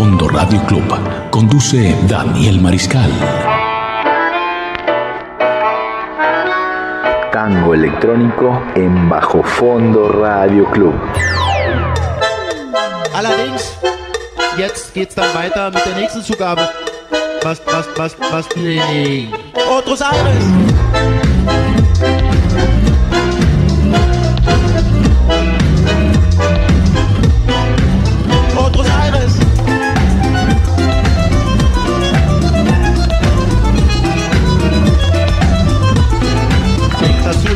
Fondo Radio Club. Conduce Daniel Mariscal. Tango electrónico en Bajo Fondo Radio Club. Allerdings, jetzt geht's dann weiter mit der nächsten Zugabe. Otros Aires. Otros Aires. Dazu.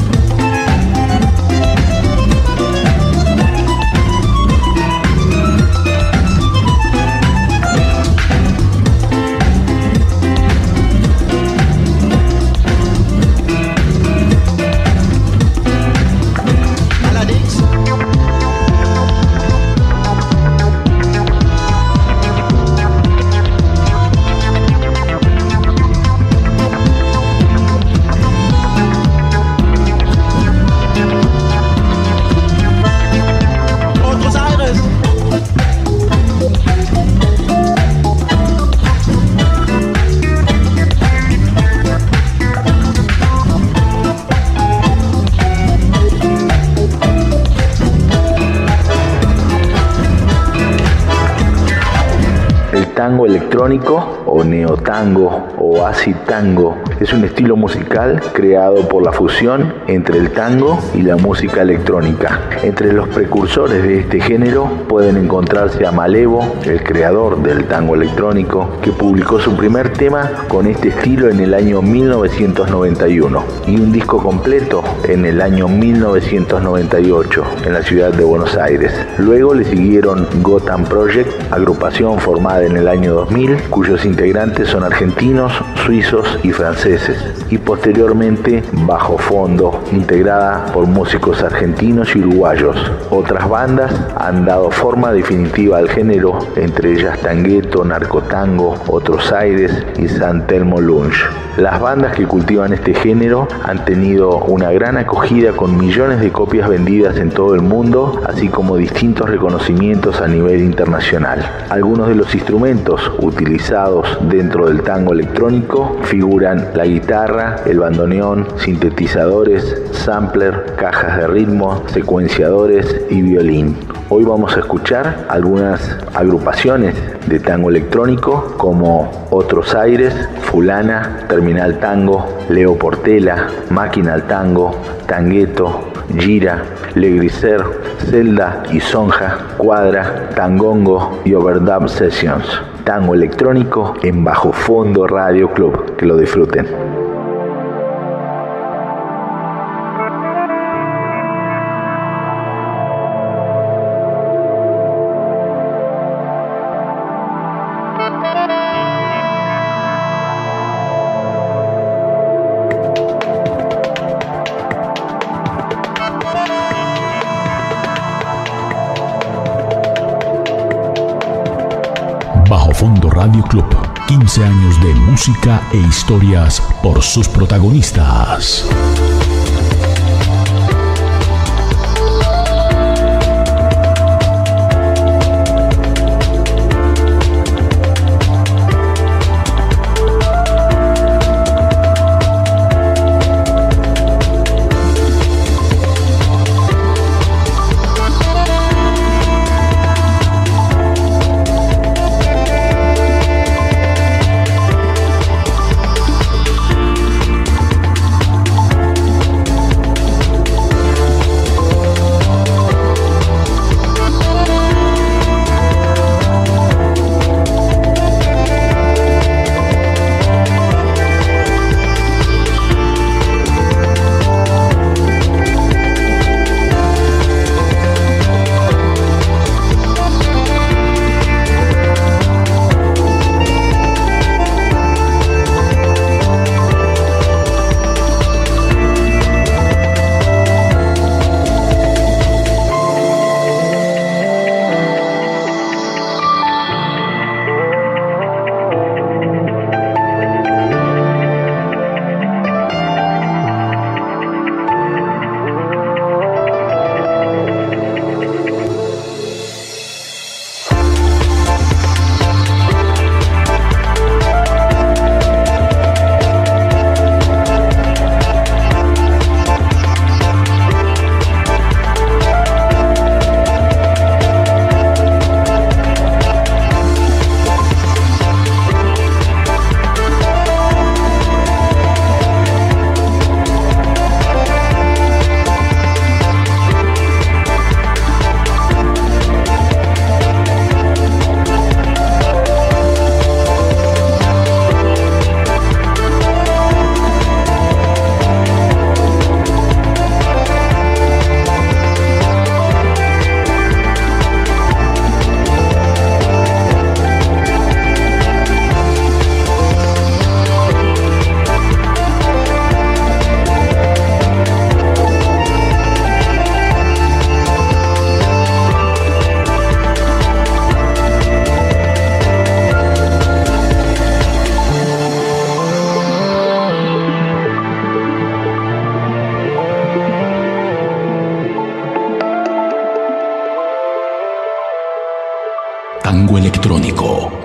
Tango electrónico o neotango o acid tango es un estilo musical creado por la fusión entre el tango y la música electrónica. Entre los precursores de este género pueden encontrarse a Malevo, el creador del tango electrónico, que publicó su primer tema con este estilo en el año 1991 y un disco completo en el año 1998 en la ciudad de Buenos Aires. Luego le siguieron Gotham Project, agrupación formada en el año 2000, cuyos integrantes son argentinos, suizos y franceses, y posteriormente Bajo Fondo, integrada por músicos argentinos y uruguayos. Otras bandas han dado forma definitiva al género, entre ellas Tangueto, Narcotango, Otros Aires y San Telmo Lunch. Las bandas que cultivan este género han tenido una gran acogida con millones de copias vendidas en todo el mundo, así como distintos reconocimientos a nivel internacional. Algunos de los instrumentos utilizados dentro del tango electrónico figuran la guitarra, el bandoneón, sintetizadores, sampler, cajas de ritmo, secuenciadores y violín. Hoy vamos a escuchar algunas agrupaciones de tango electrónico como Otros Aires, Fulana, Terminal Tango, Leo Portela, Máquina al Tango, Tangueto, Gira, Legriser, Zelda y Sonja, Cuadra, Tangongo y Overdub Sessions. Tango electrónico en Bajo Fondo Radio Club. Que lo disfruten. Bajo Fondo Radio Club, 15 años de música e historias por sus protagonistas.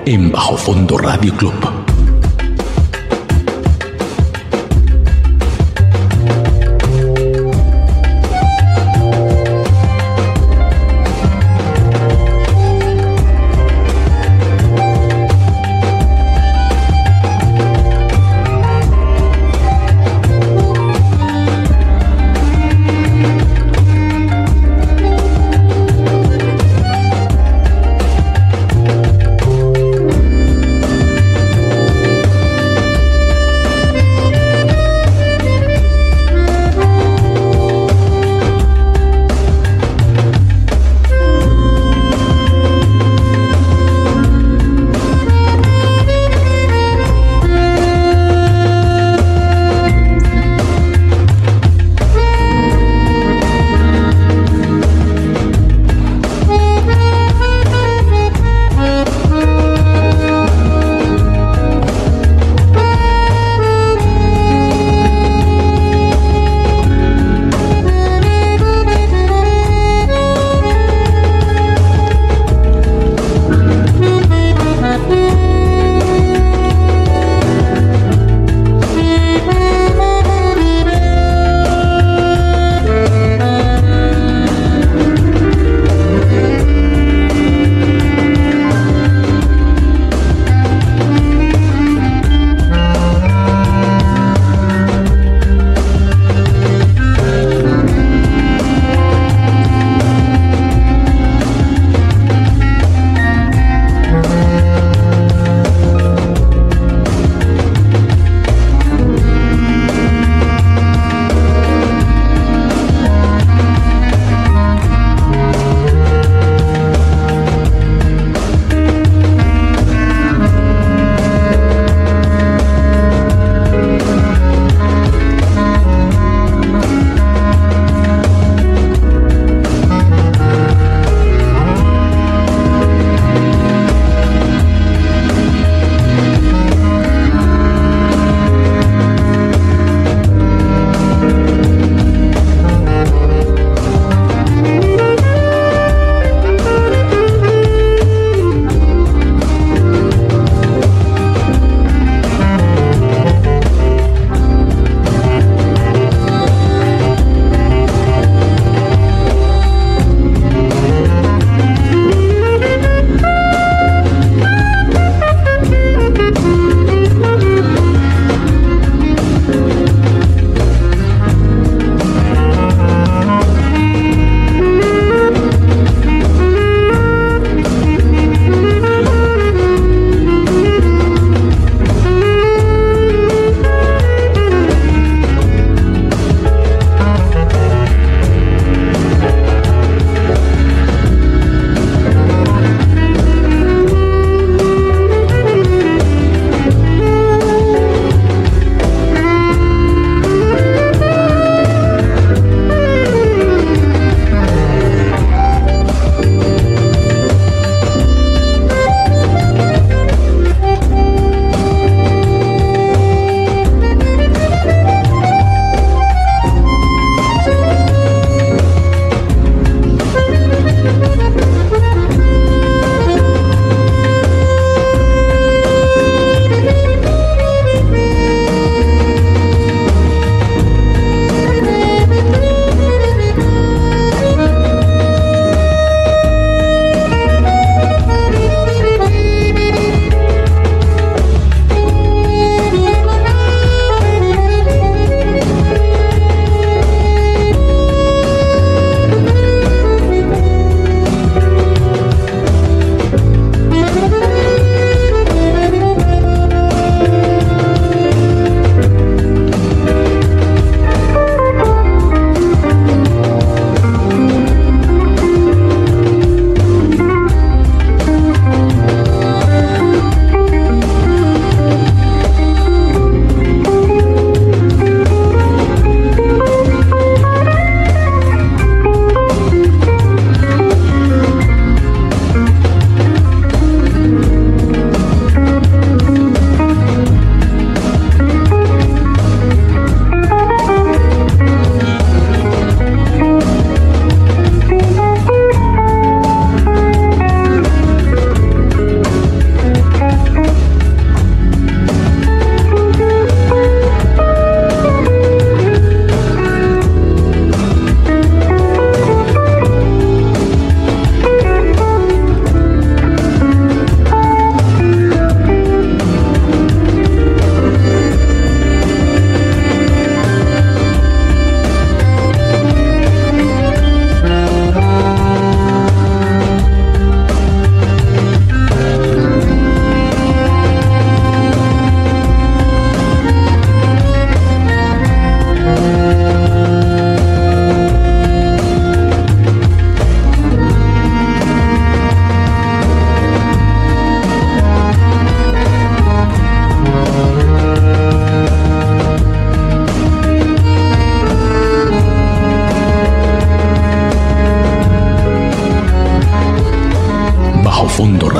en Bajo Fondo Radio Club.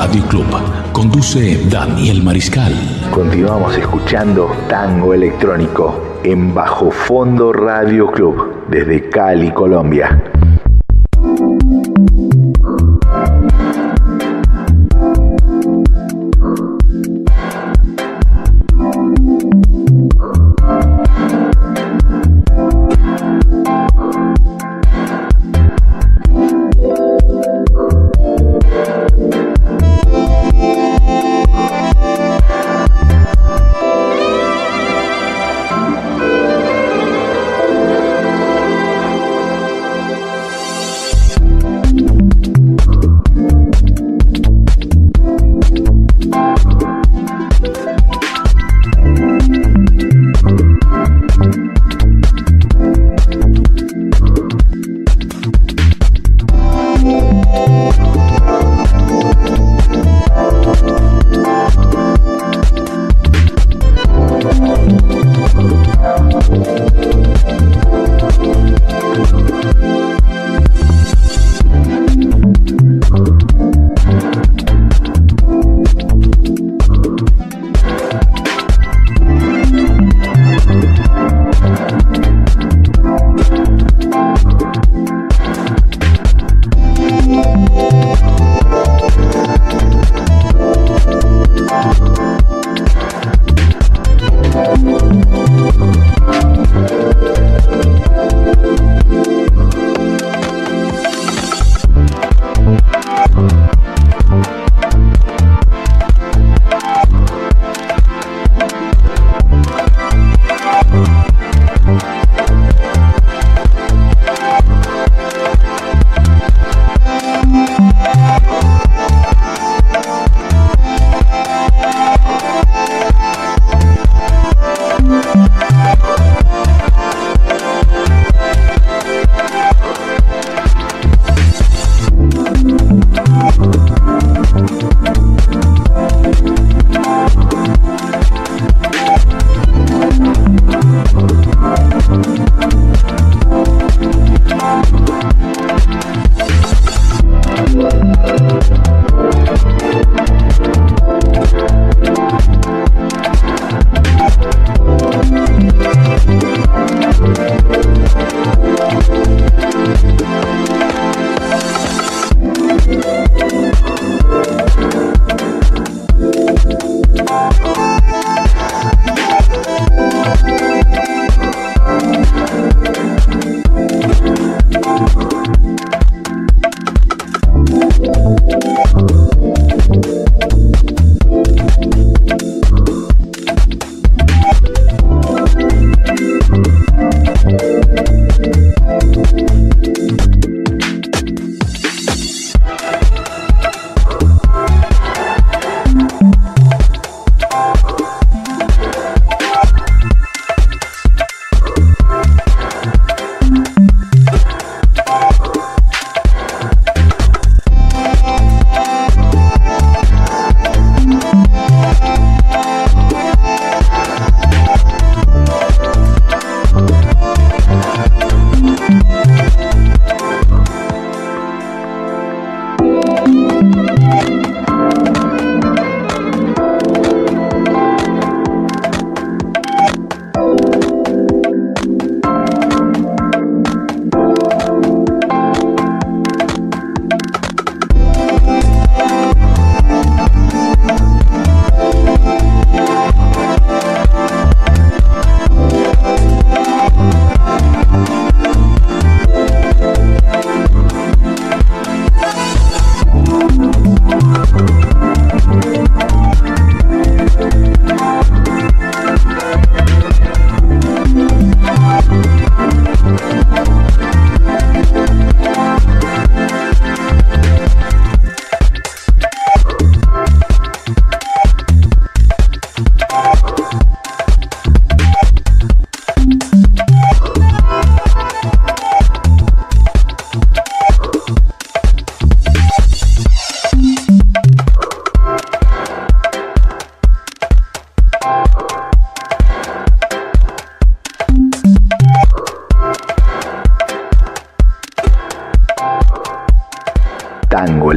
Radio Club. Conduce Daniel Mariscal. Continuamos escuchando tango electrónico en Bajo Fondo Radio Club desde Cali, Colombia.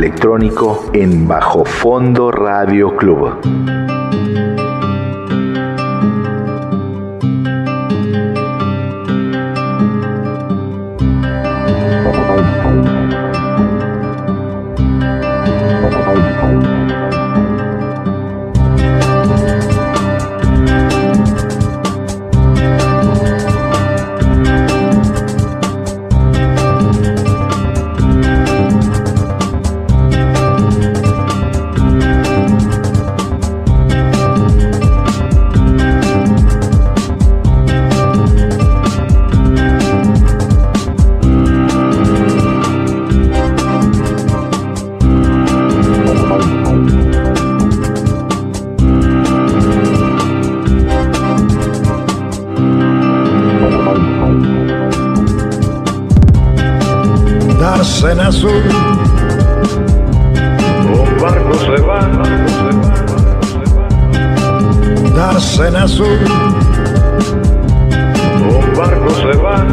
electrónico en Bajo Fondo Radio Club. En azul, un barco se va, darse en azul, un barco se va,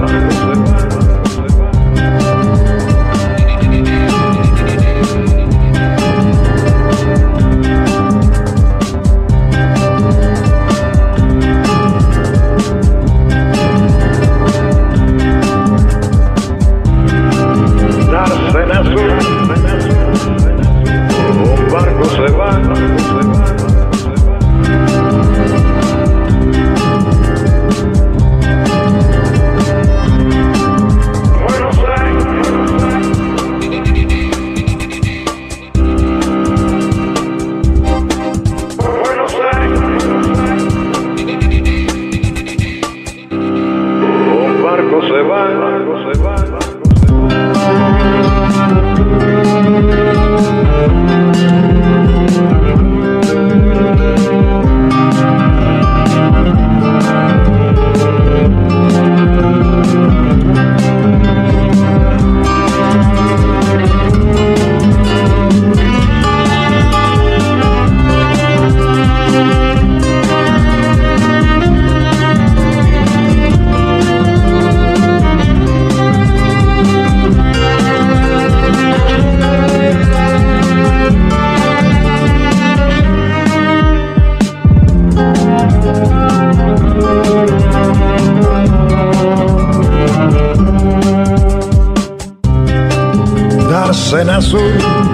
en azul,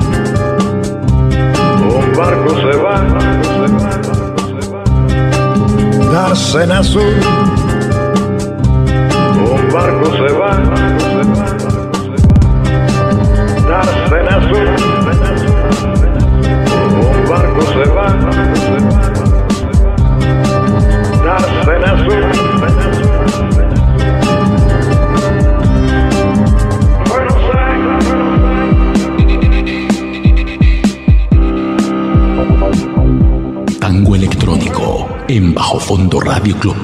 un barco se va, darse en azul, un barco se va, darse en azul, un barco se va, darse en azul. Tango electrónico en Bajo Fondo Radio Club.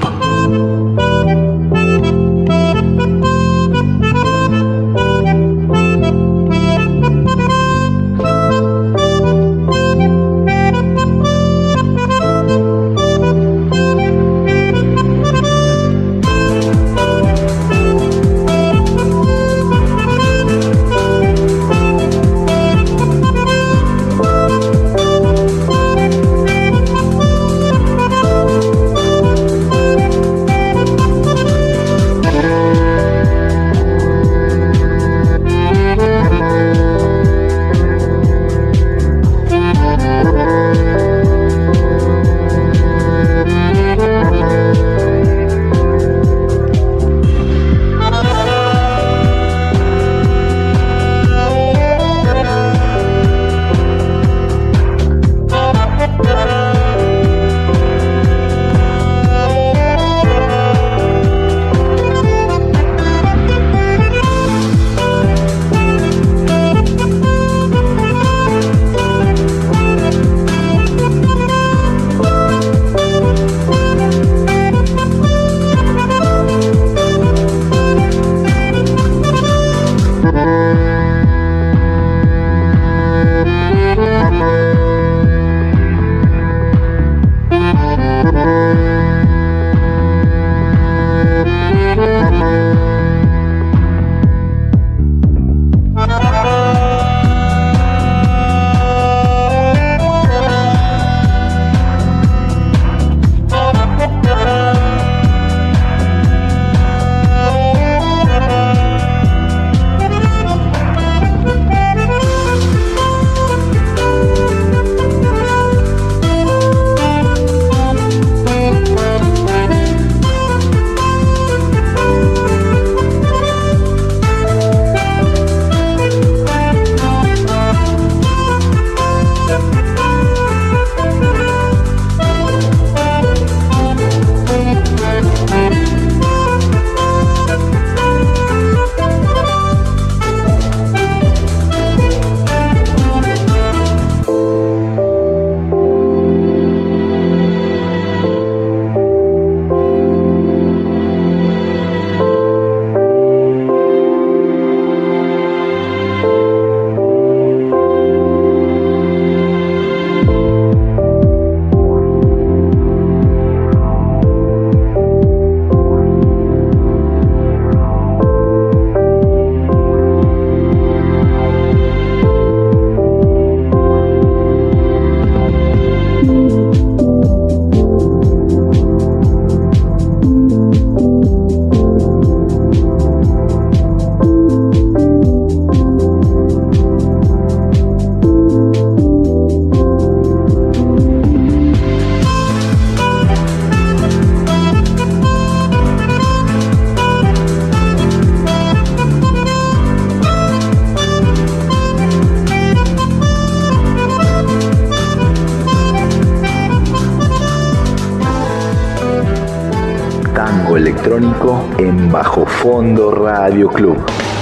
tango electrónico en Bajo Fondo Radio Club.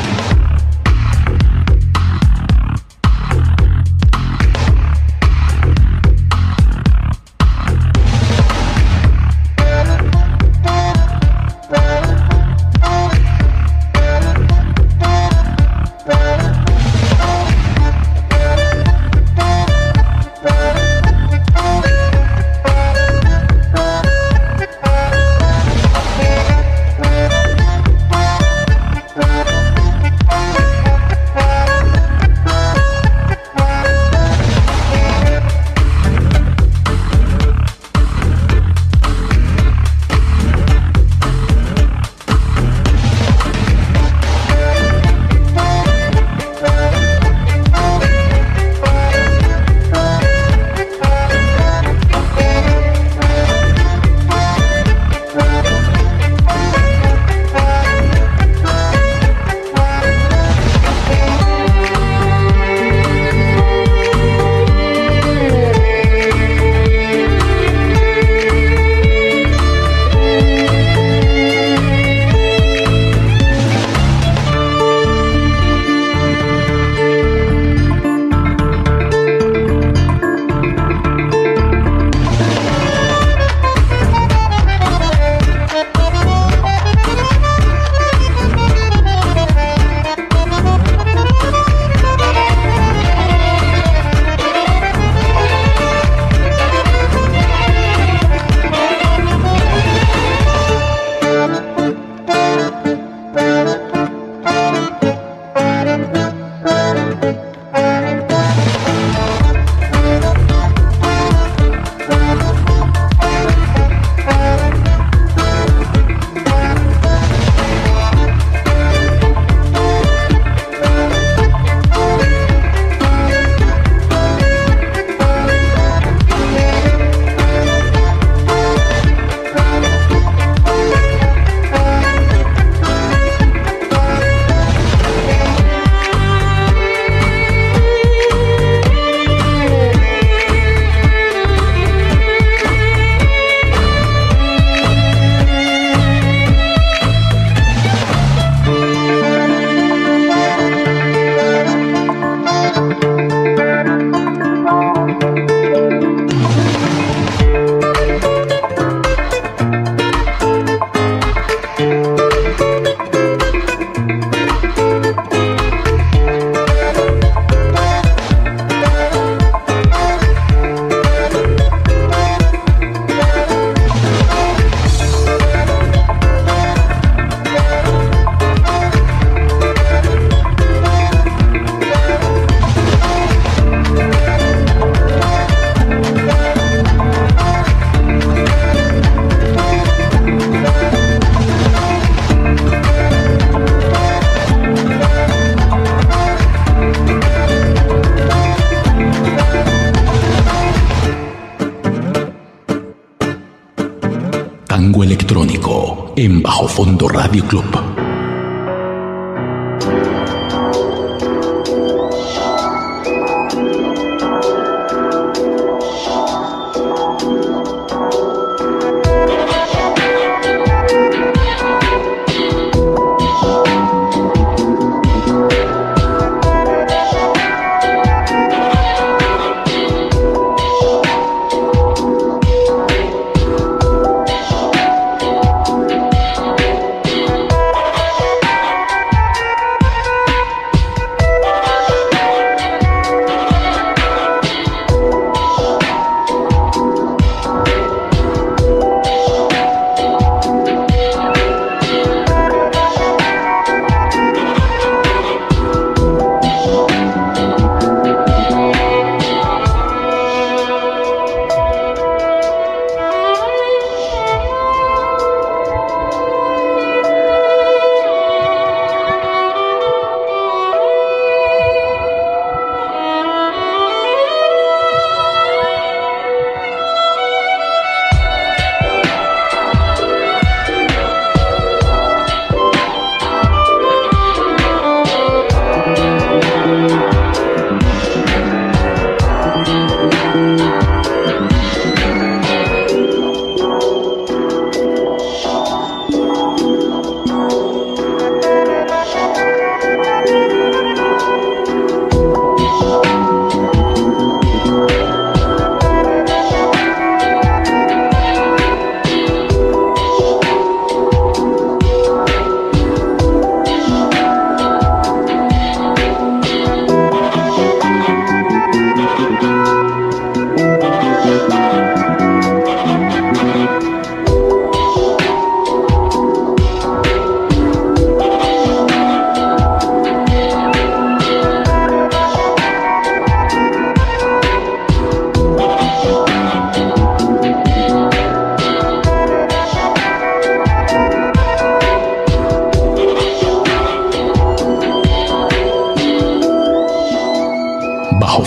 Tango electrónico en Bajo Fondo Radio Club.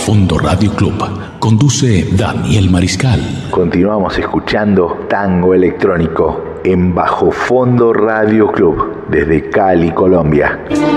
Fondo Radio Club. Conduce Daniel Mariscal. Continuamos escuchando tango electrónico en Bajo Fondo Radio Club desde Cali, Colombia.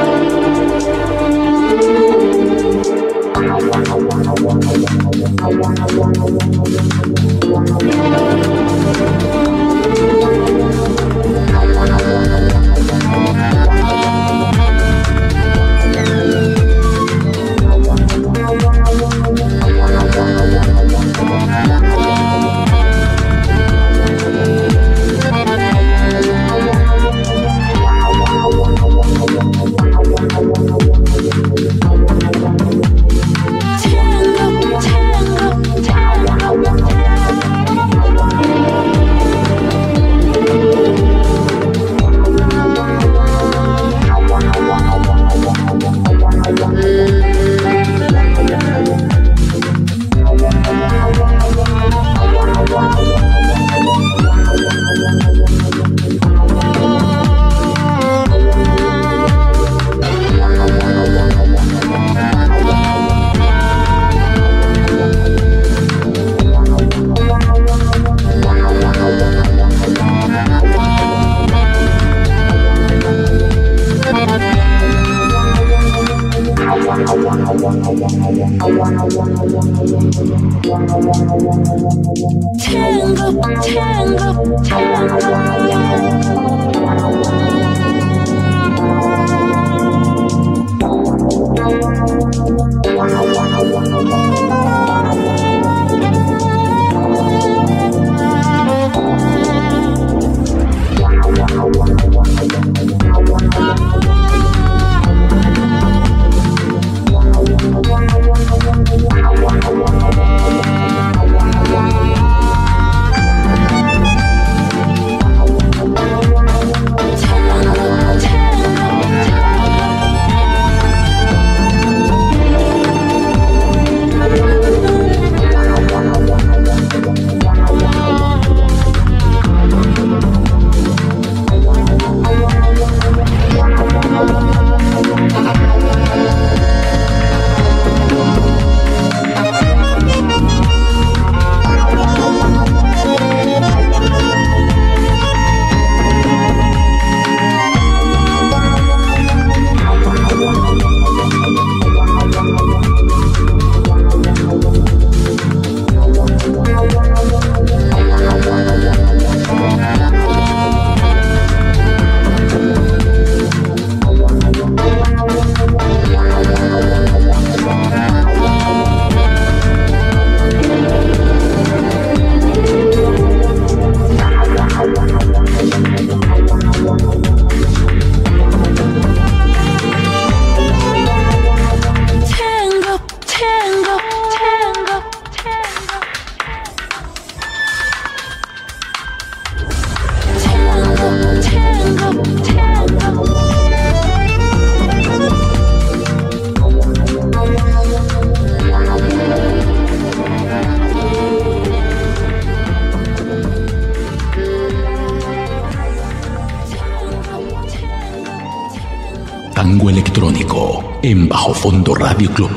Tango electrónico en Bajo Fondo Radio Club.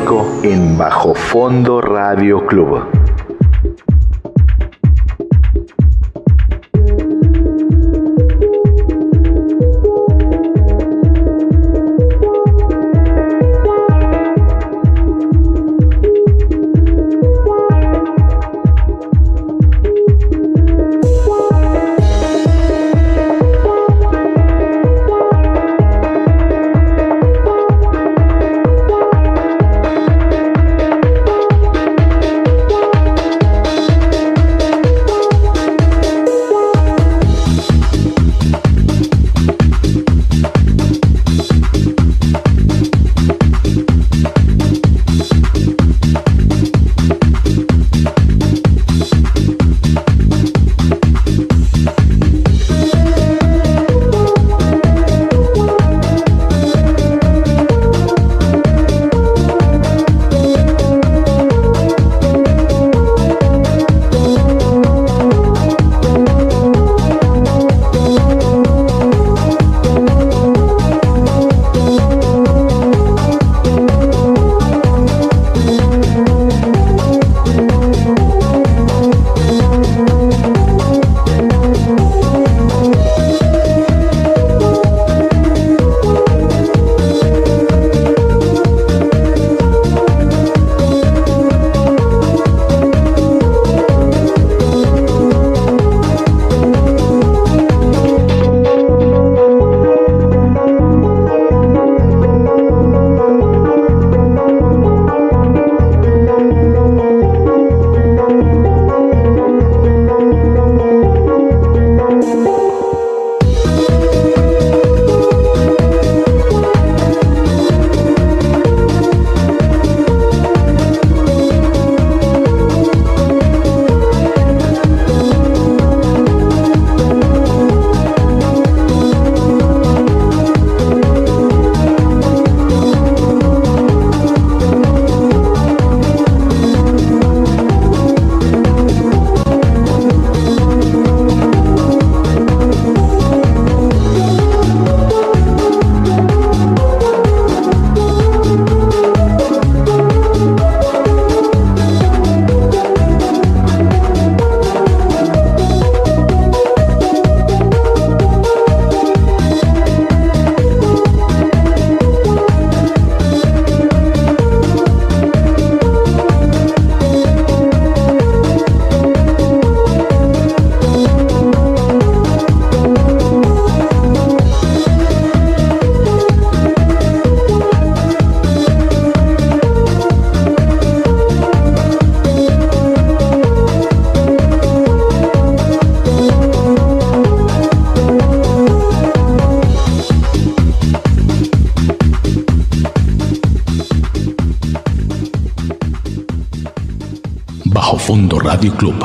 electrónico en Bajo Fondo Radio Club. Bajo Fondo Radio Club.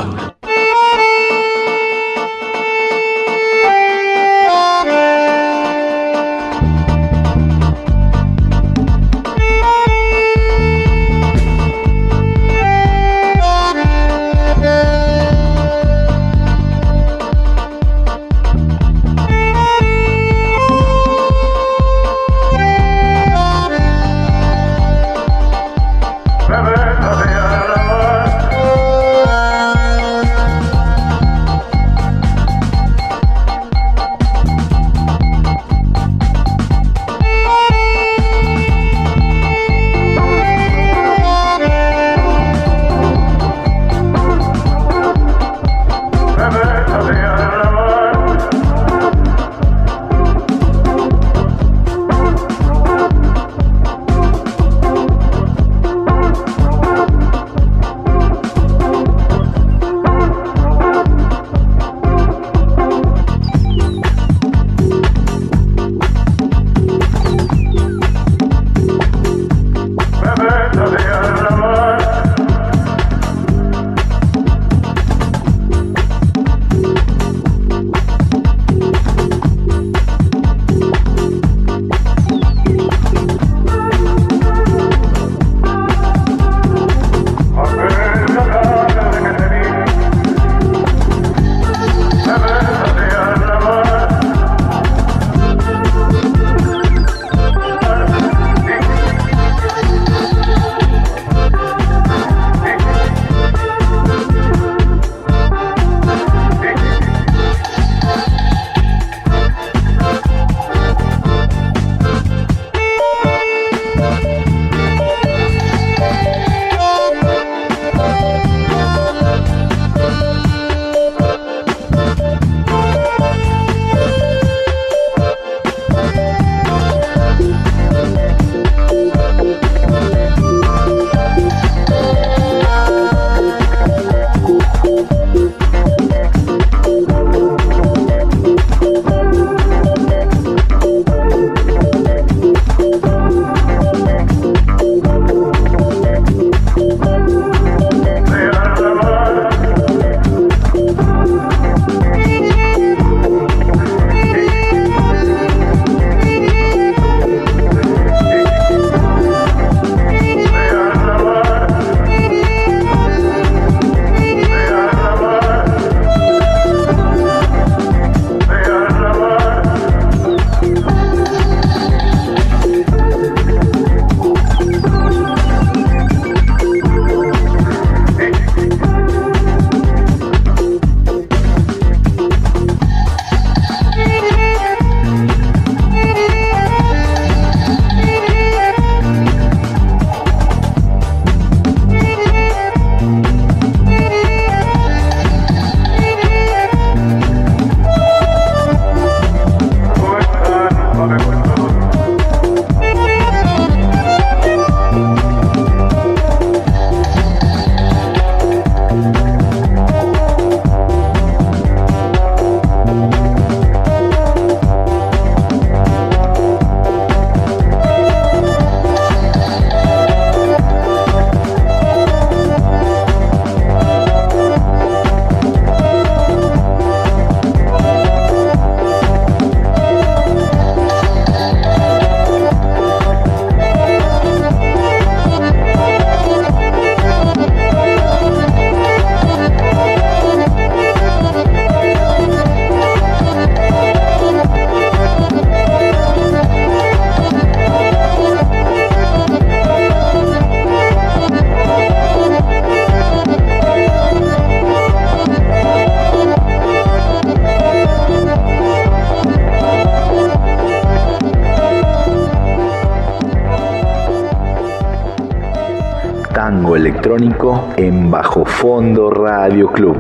electrónico en Bajo Fondo Radio Club.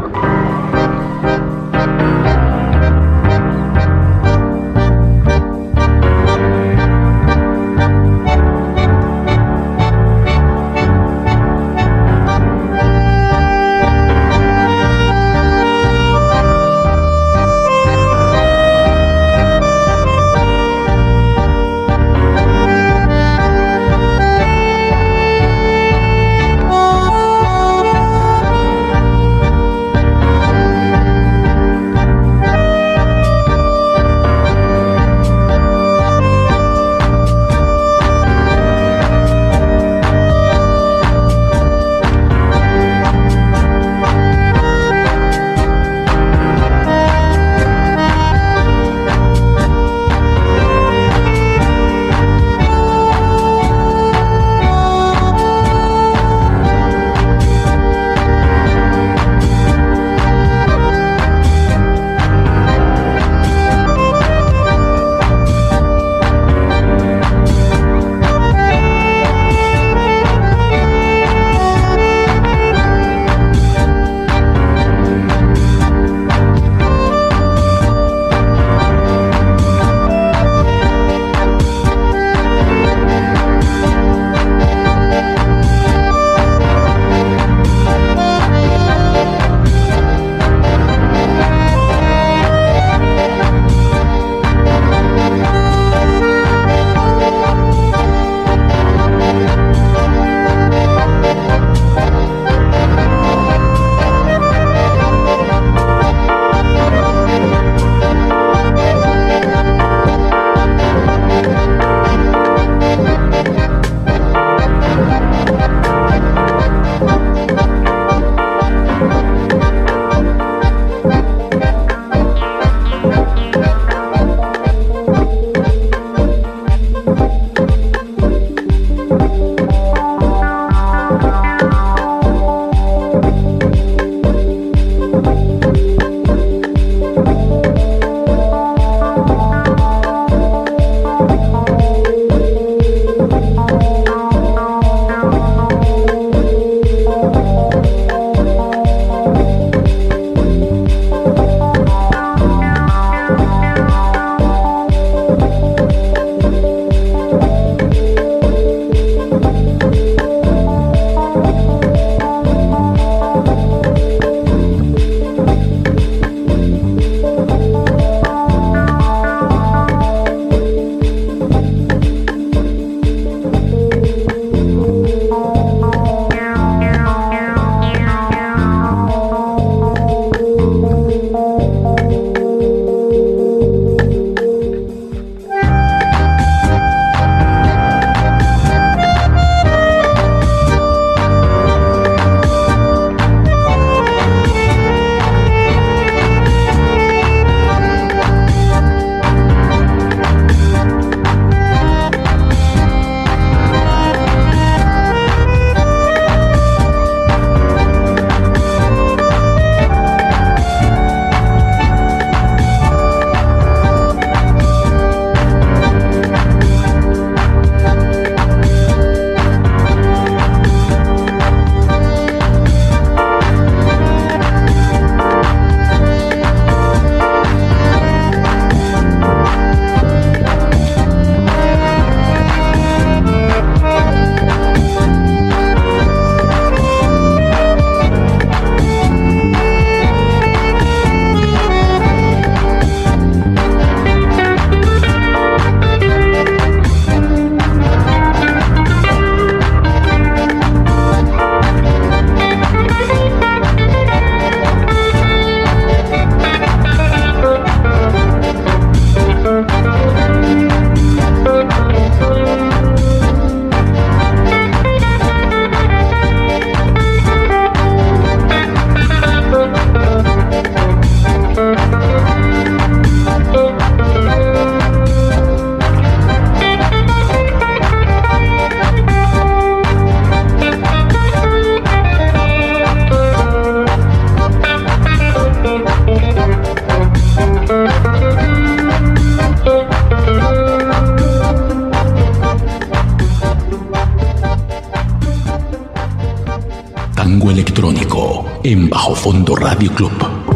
en Bajo Fondo Radio Club.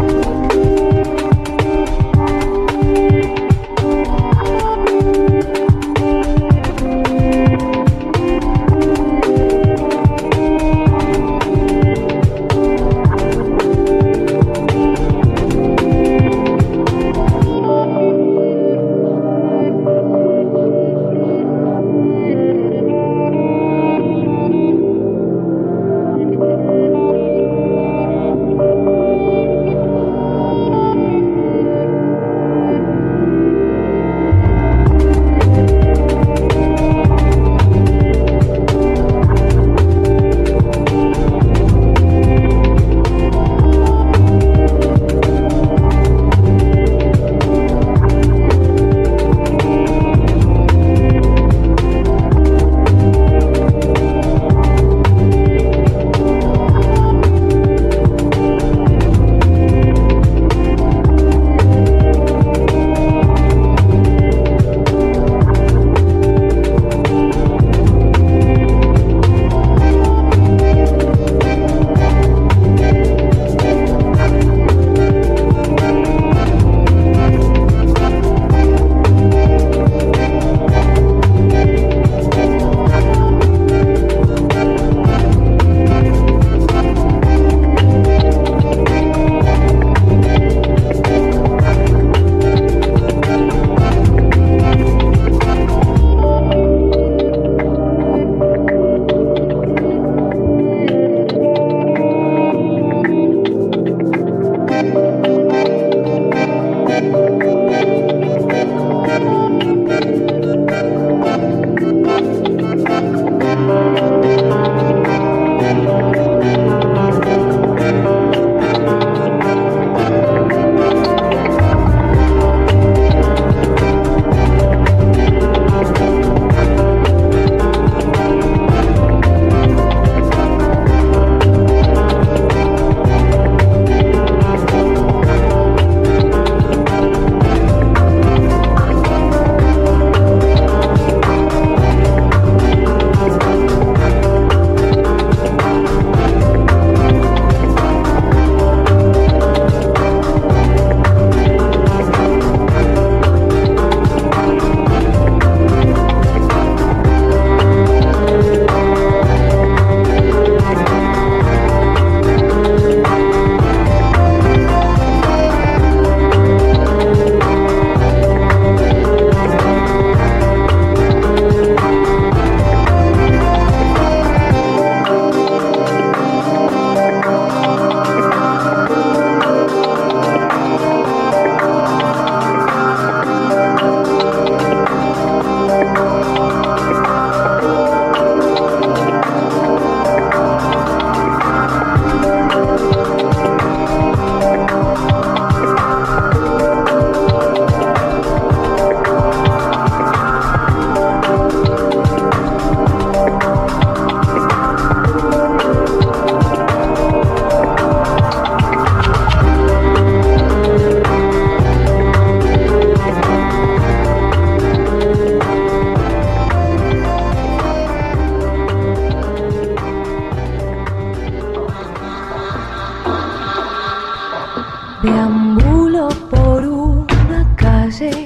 Deambulo por una calle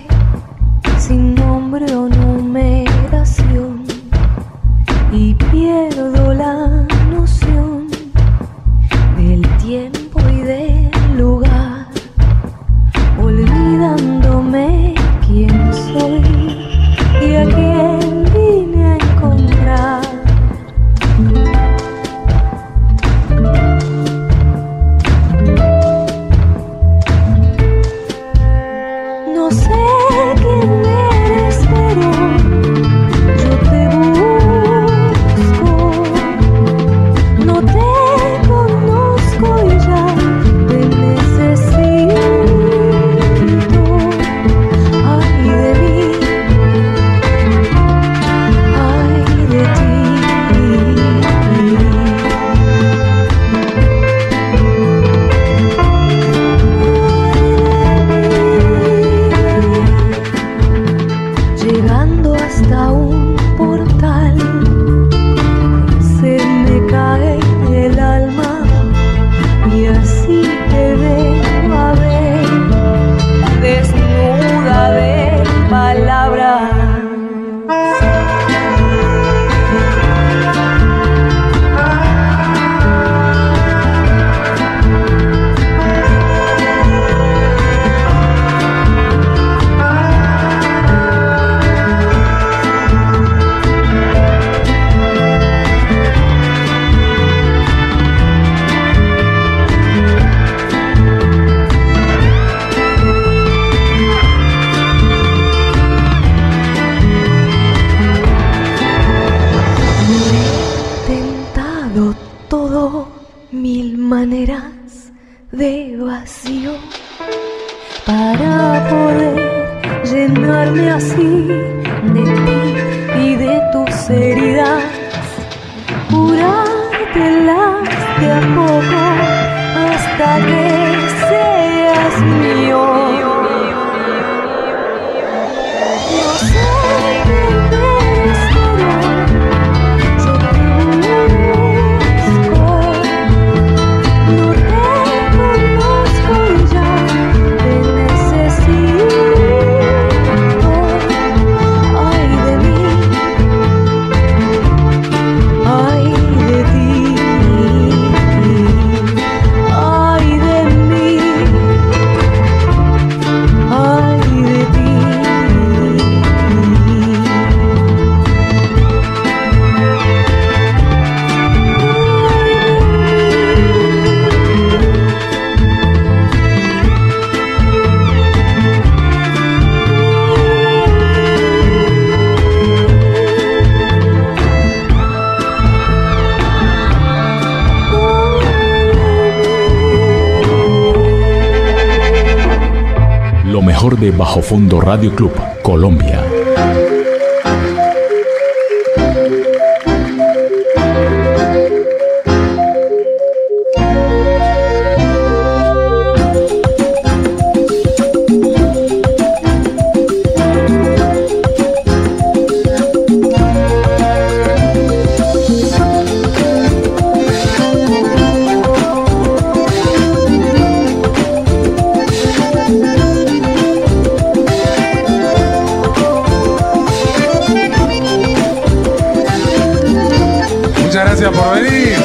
sin nombre o numeración y pierdo la noción del tiempo y del lugar, olvidándome quién soy y a quién vine a encontrar. No sé quién eres, pero yo te busco. No te conozco y ya te necesito. Ay de mí, ay de ti. Llegando hasta un portal, se me cae el alma y de vacío para poder llenarme así de ti y de tus heridas, curártelas de a poco hasta que seas mío. No sé qué me espera, yo te busco, no te conozco y ya te necesito. Ay de mí, ay de ti, ay de mí, ay de ti. Lo mejor de Bajo Fondo Radio Club, Colombia. Muchas gracias por venir.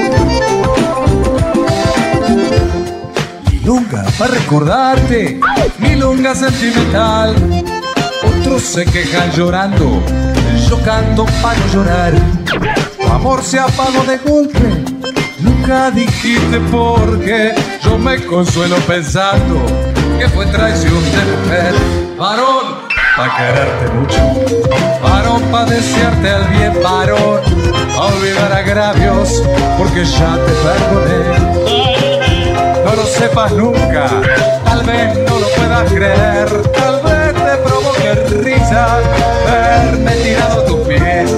Milonga para recordarte, milonga sentimental. Otros se quejan llorando, yo canto para no llorar. Tu amor se apagó de golpe, nunca dijiste por qué. Yo me consuelo pensando que fue traición de mujer. Varón, pa' quererte mucho, varón, pa' desearte el bien, varón, a olvidar agravios, porque ya te perdoné. No lo sepas nunca, tal vez no lo puedas creer, tal vez te provoque risa verme tirado a tus pies.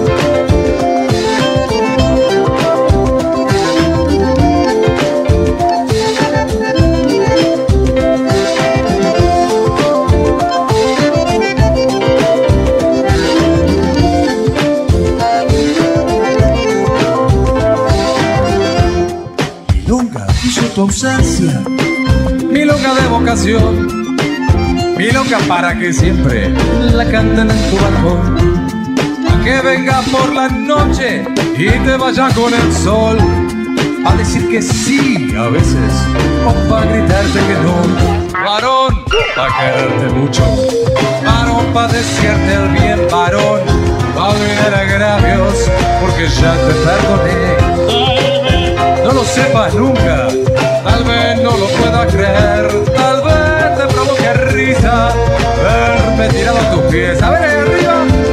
Milonga hizo tu ausencia, milonga de vocación, milonga para que siempre la canten en tu balcón. A que venga por la noche y te vaya con el sol, a decir que sí a veces o pa' gritarte que no. Varón, pa' quererte mucho, varón, pa' desearte el bien, varón, pa' olvidar agravios, porque ya te perdoné. No lo sepas nunca, tal vez no lo puedas creer, tal vez te provoque risa verme tirado a tus pies. A ver, ahí arriba.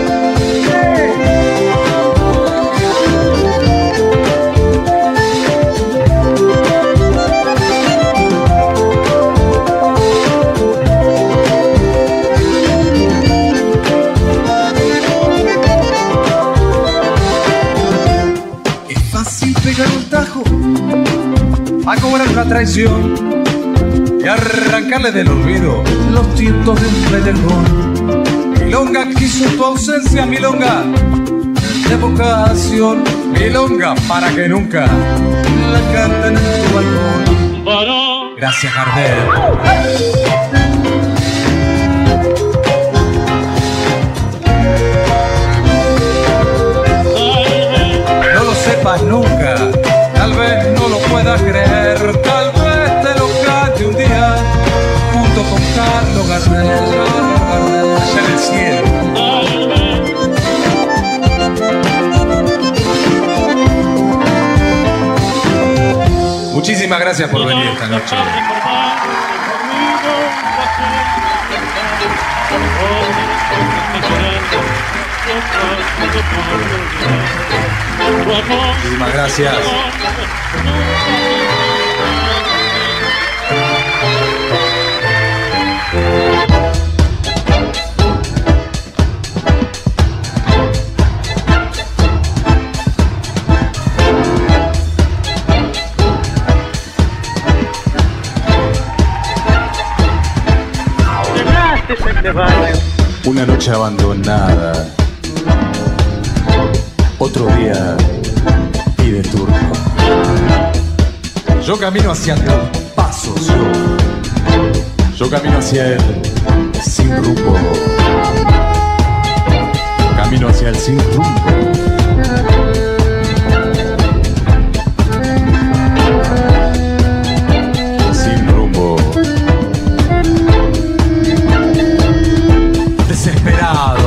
Es fácil pegar un tajo a cobrar una traición y arrancarle del olvido los tientos de un peleón. Milonga quiso tu ausencia, milonga de vocación, milonga para que nunca la canten en tu balcón. Gracias, Gardel. No lo sepas nunca, tal vez no lo puedas creer, tal vez te lo cante un día junto con Carlos Gardel, allá en el cielo. Muchísimas gracias por venir esta noche. Muchísimas gracias. noche abandonada, otro día y de turno. Yo camino hacia tus pasos, yo camino hacia él sin rumbo. Camino hacia el sin rumbo. Sin rumbo. Desesperado.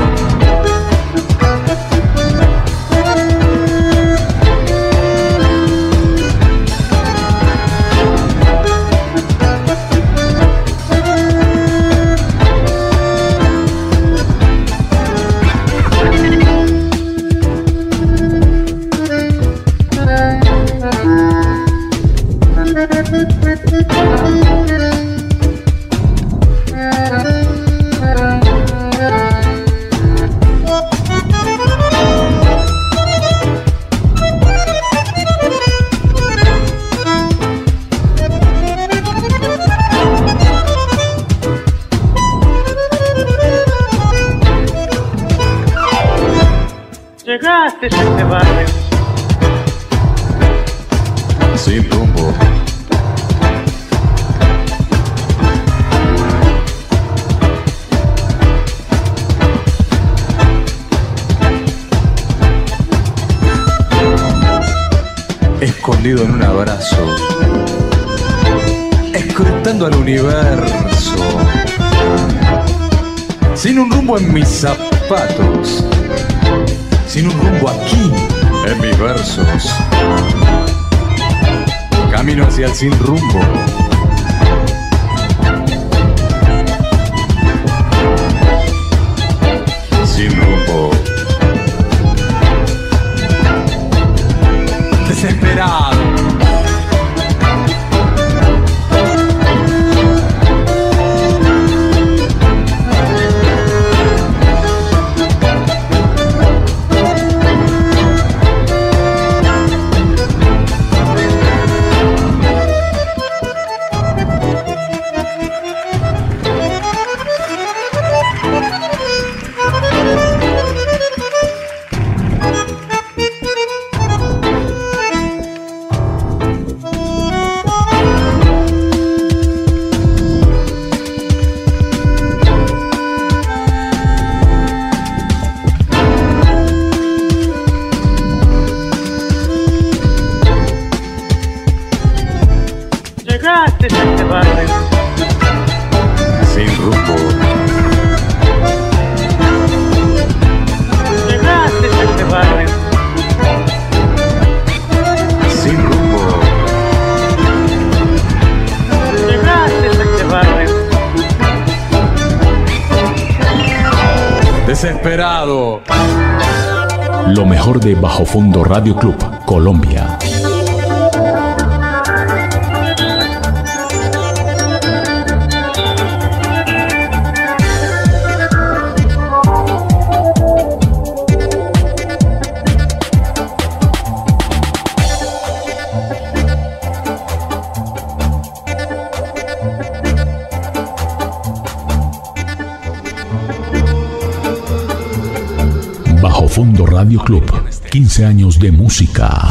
Llegaste a este barrio sin rumbo. Escondido en un abrazo, escrutando al universo, sin un rumbo en mis zapatos, sin un rumbo aquí en mis versos. Camino hacia el sin rumbo. Sin rumbo. Desesperado. Llegaste a este barrio sin rumbo. Llegaste a este barrio Sin rumbo. Llegaste a este barrio Desesperado. Lo mejor de Bajo Fondo Radio Club, Colombia. Bajo Fondo Radio Club, 15 años de música.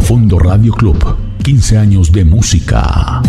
Profundo Radio Club, 15 años de música.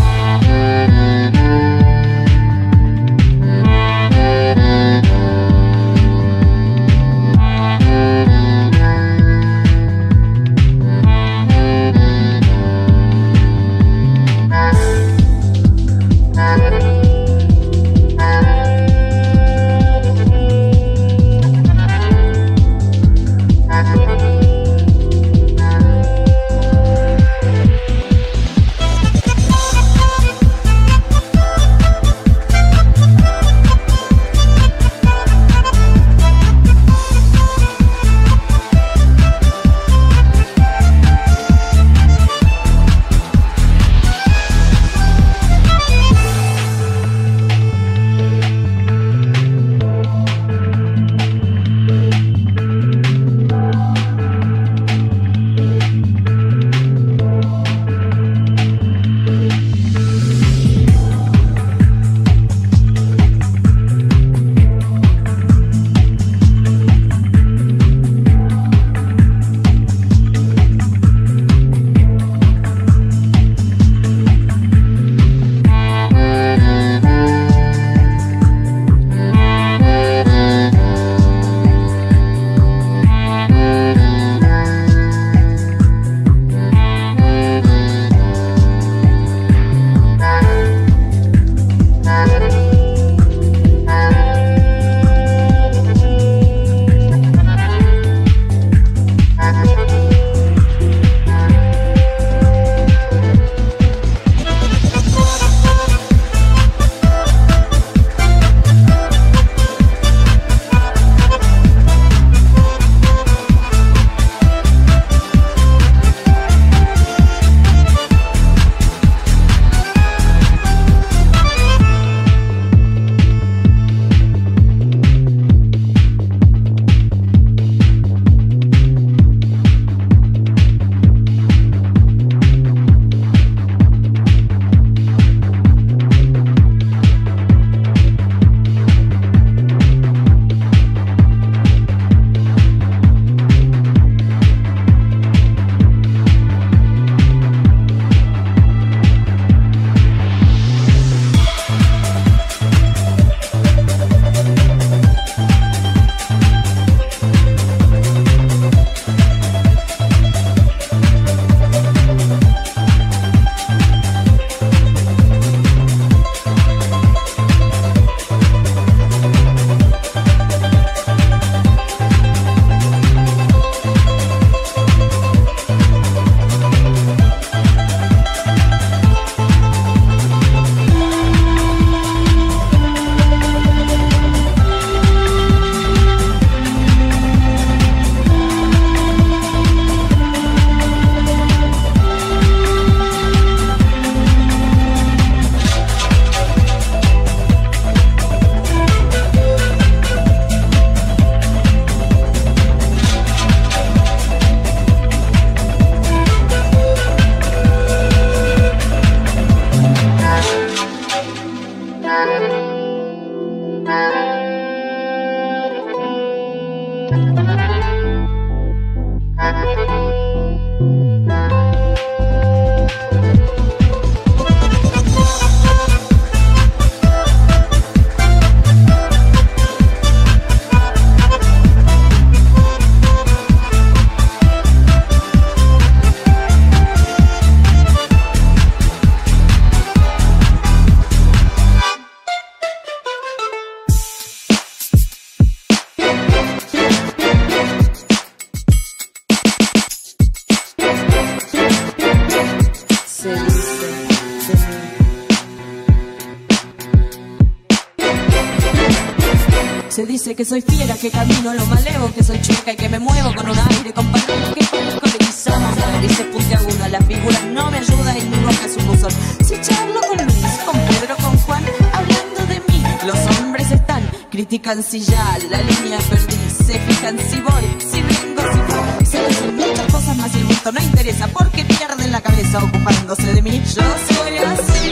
Se dice que soy fiera, que camino lo malevo, que soy chueca y que me muevo con un aire comparado, que colonizamos la nariz puntiaguda, las figuras no me ayudan y mi boca es un buzón. Si charlo con Luis, con Pedro, con Juan, hablando de mí, los hombres están, critican si ya la línea perdí, se fijan si voy, si vengo, si voy, se dicen muchas cosas más y el gusto no interesa porque pierden la cabeza ocupándose de mí. Yo soy así.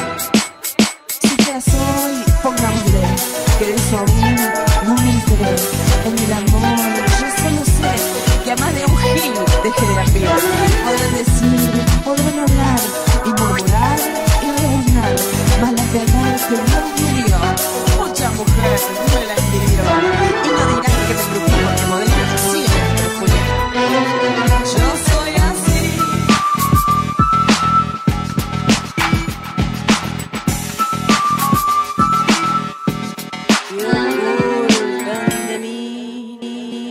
Si te soy, pongámosle que eso a mí no me interesa. En el amor yo solo sé que a más de un gil dejé de la piel. Pueden decir que ocultan de mí.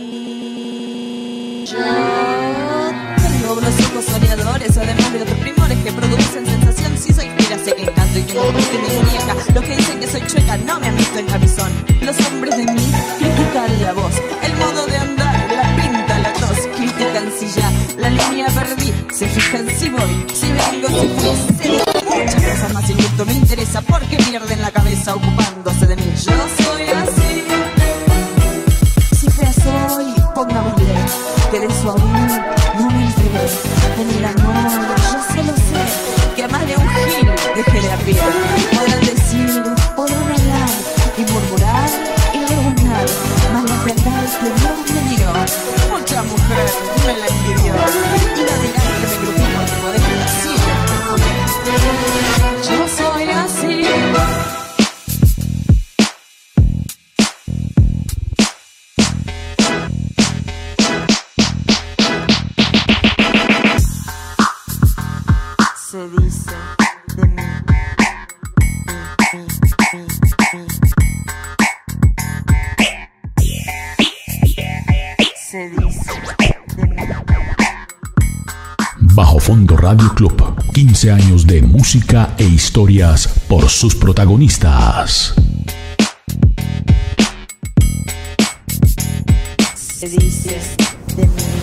Yo tengo unos ojos soñadores, además de otros primores que producen sensación. Si soy fiera, sé que encanto y que me guste mi muñeca. Los que dicen que soy chueca no me han visto en camisón. Los hombres de mí critican la voz, el modo de andar, la pinta, la tos. Critican si ya la línea perdí, se fijan si voy, si vengo, si fui. Se dicen muchas cosas más, injusto me interesa porque pierden la cabeza ocupándose de mí. Yo soy así. Si fea soy, pongámosle que de eso aún no me entregué. En el amor yo solo sé que a más de un gil dejé de apiar. Podrán decir, podrán hablar y murmurar y rebunar, mas la verdad es que Dios me dio mucha mujer me la envidió. Y la dirán que me grupó como desgraciado. Yo soy así. Se dice de mí. Se dice de mí. Bajo Fondo Radio Club, 15 años de música e historias por sus protagonistas. Se dice de mí.